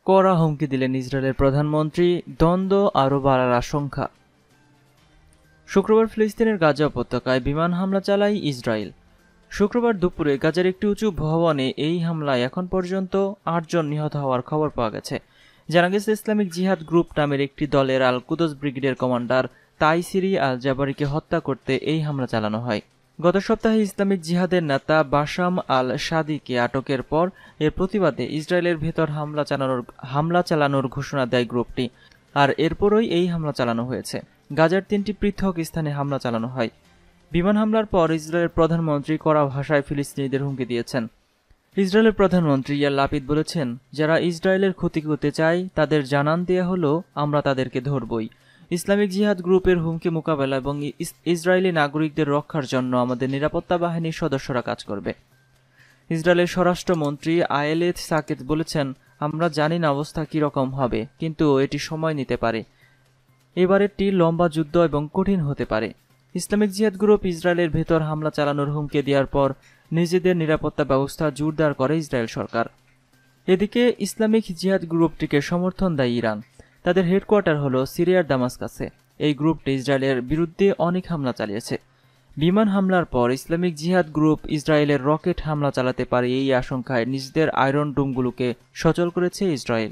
কড়া হুমকি দিলেন ইসরায়েলের প্রধানমন্ত্রী, দ্বন্দ্ব আরও বাড়ার আশঙ্কা। শুক্রবার ফিলিস্তিনের গাজা উপত্যকায় বিমান হামলা চালায় ইসরায়েল। শুক্রবার দুপুরে গাজার একটি উঁচু ভবনে এই হামলায় এখন পর্যন্ত ৮ জন নিহত হওয়ার খবর পাওয়া গেছে। জানা গেছে, ইসলামিক জিহাদ গ্রুপ নামের একটি দলের আল কুদস ব্রিগেডের কমান্ডার তাইসিরি আল জাবারিকে হত্যা করতে এই হামলা চালানো হয়। গত সপ্তাহে ইসলামিক জিহাদের নেতা বাশাম আল সাদিকে আটকের পর এর প্রতিবাদে ইসরায়েলের ভেতর হামলা চালানোর ঘোষণা দেয় গ্রুপটি, আর এরপরই এই হামলা চালানো হয়েছে। গাজার ৩টি পৃথক স্থানে হামলা চালানো হয়। বিমান হামলার পর ইসরায়েলের প্রধানমন্ত্রী কড়া ভাষায় ফিলিস্তিনিদের হুমকি দিয়েছেন। ইসরায়েলের প্রধানমন্ত্রী ইয়ার লাপিদ বলেছেন, যারা ইসরায়েলের ক্ষতি করতে চায় তাদের জানান দেয়া হলো আমরা তাদেরকে ধরবই। ইসলামিক জিহাদ গ্রুপের হুমকি মোকাবেলা এবং ইসরায়েলি নাগরিকদের রক্ষার জন্য আমাদের নিরাপত্তা বাহিনীর সদস্যরা কাজ করবে। ইসরায়েলের স্বরাষ্ট্রমন্ত্রী আয়েলেথ সাকেত বলেছেন, আমরা জানি না অবস্থা কীরকম হবে, কিন্তু এটি সময় নিতে পারে। এবারেরটি লম্বা যুদ্ধ এবং কঠিন হতে পারে। ইসলামিক জিহাদ গ্রুপ ইসরায়েলের ভেতর হামলা চালানোর হুমকি দেওয়ার পর নিজেদের নিরাপত্তা ব্যবস্থা জোরদার করে ইসরায়েল সরকার। এদিকে ইসলামিক জিহাদ গ্রুপটিকে সমর্থন দেয় ইরান। তাদের হেডকোয়ার্টার হল সিরিয়ার দামাস্কাসে। এই গ্রুপটি ইসরায়েলের বিরুদ্ধে অনেক হামলা চালিয়েছে। বিমান হামলার পর ইসলামিক জিহাদ গ্রুপ ইসরায়েলের রকেট হামলা চালাতে পারে এই আশঙ্কায় নিজেদের আয়রন ডোমগুলোকে সচল করেছে ইসরায়েল।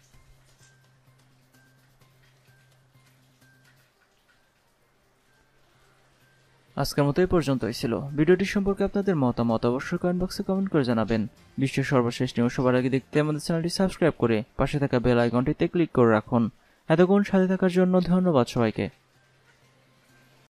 আজকের মতো এই পর্যন্তই ছিল। ভিডিওটি সম্পর্কে আপনাদের মতামত অবশ্যই কমেন্ট বক্সে কমেন্ট করে জানাবেন। বিশ্বের সর্বশেষ নিউজ সবার আগে দেখতে আমাদের চ্যানেলটি সাবস্ক্রাইব করে পাশে থাকা বেল আইকনটিতে ক্লিক করে রাখুন। এতক্ষণ সাথে থাকার জন্য ধন্যবাদ সবাইকে।